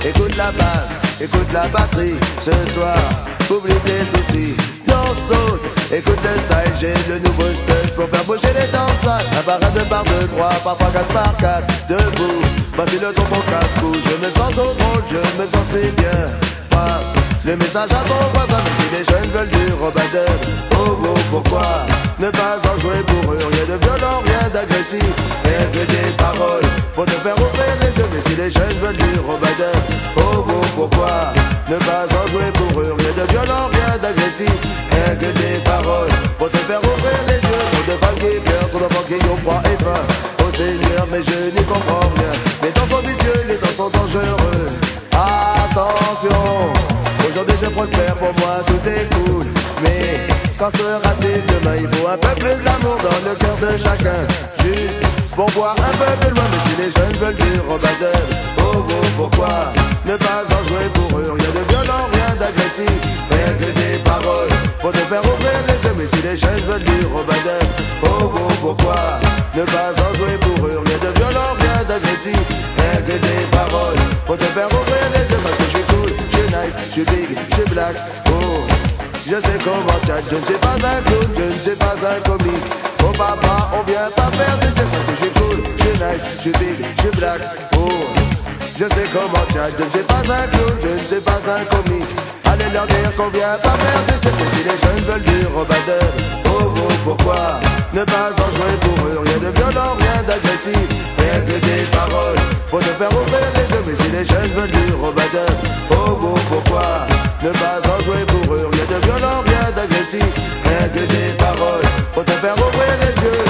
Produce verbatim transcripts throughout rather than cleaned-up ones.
écoute la basse, écoute la batterie. Ce soir, oublie tes soucis, danse, saute, écoute le style. J'ai le nouveau style pour faire bouger les danseurs. Un par un, deux par deux, trois, parfois quatre par quatre. Debout, voici le ton pour casse-cou. Je me sens trop drôle, je me sens si bien. Passe le message à ton voisin. Mais si les jeunes veulent du Robadeur, oh oh, pourquoi ne pas en jouer pour eux? Rien de violent, rien d'agressif, rien que des paroles pour te faire ouvrir les yeux. Mais si les jeunes veulent du Robadeur, oh oh, pourquoi ne pas en jouer pour eux? Rien de violent, rien d'agressif, rien que des paroles pour te faire ouvrir les yeux. Trop de femmes qui pleurent, trop d'enfants qui ont froid et faim. Oh Seigneur, mais je n'y comprends rien. Les temps sont vicieux, les temps sont dangereux. Attention, aujourd'hui je prospère, pour moi tout est cool. Mais quand sera-t-il demain? Il faut un peu plus d'amour dans le cœur de chacun. Juste pour voir un peu plus loin. Mais si les jeunes veulent du Robadeur, oh oh, pourquoi ne pas en jouer pour eux? Rien de violent, rien d'agressif, rien que des paroles pour te faire ouvrir les yeux. Mais si les jeunes veulent du Robadeur, oh oh, pourquoi ne pas en jouer pour eux? Rien de violent, rien d'agressif, rien que des paroles pour te faire ouvrir les yeux. Parce que je suis cool, je suis nice, je suis big, je suis black, oh. Je sais comment chat, je ne suis pas un clown, je ne suis pas un comique. Oh papa, on vient pas faire des scènes. Parce que je suis cool, je suis nice, je suis big, je suis black, oh. Je sais comment chat, je ne suis pas un clown, je ne suis pas un comique. Allez leur dire qu'on vient pas faire des scènes. Mais si les jeunes veulent du Robadeur, oh oh, pourquoi ne pas en jouer pour eux? Rien de violent, rien d'agressif, rien que des paroles pour te faire ouvrir les yeux. Mais si les jeunes veulent du Robadeur, oh oh, pourquoi ne pas en jouer pour eux? Rien de violent, rien d'agressif, rien que des paroles pour te faire ouvrir les yeux.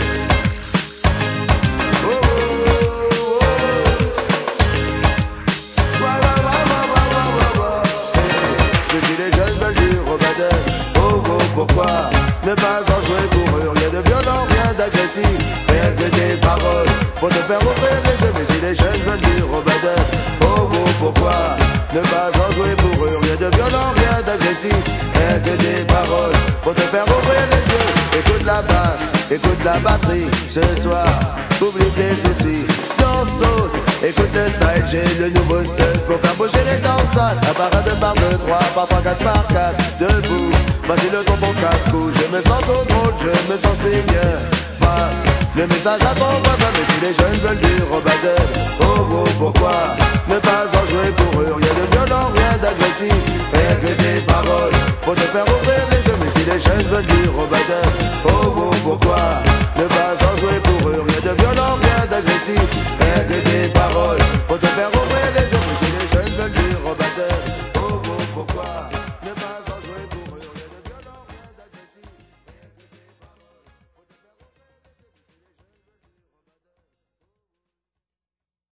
Oh, oh, oh, oh. Wa, wa, wa, wa, wa, wa, wa, wa. Hey, que si les jeunes veulent du Robadeur, oh oh, pourquoi ne pas en jouer pour eux? Rien de violent, rien d'agressif, rien que des paroles pour te faire ouvrir les yeux. Mais si les jeunes veulent du Robadeur, oh oh, pourquoi ne pas en jouer pour eux? Rien de violent, rien d'agressif, rien que des paroles pour te faire ouvrir les yeux. Écoute la basse, écoute la batterie. Ce soir, oublie tes soucis, danse, saute, écoute le style. J'ai le nouveau style pour faire bouger les danseurs. Un par un, deux par deux, trois, parfois quatre par quatre. Debout, voici le ton pour casse-cou. Je me sens trop drôle, je me sens si bien. Passe le message à ton voisin. Mais si les jeunes veulent du Robadeur, oh oh, pourquoi ne pas en jouer pour eux? Rien de violent, rien d'agressif, rien que des paroles pour te faire ouvrir les yeux. Mais si les jeunes veulent du Robadeur, oh oh, pourquoi ne pas en jouer pour eux? Rien de violent, rien d'agressif, rien que des paroles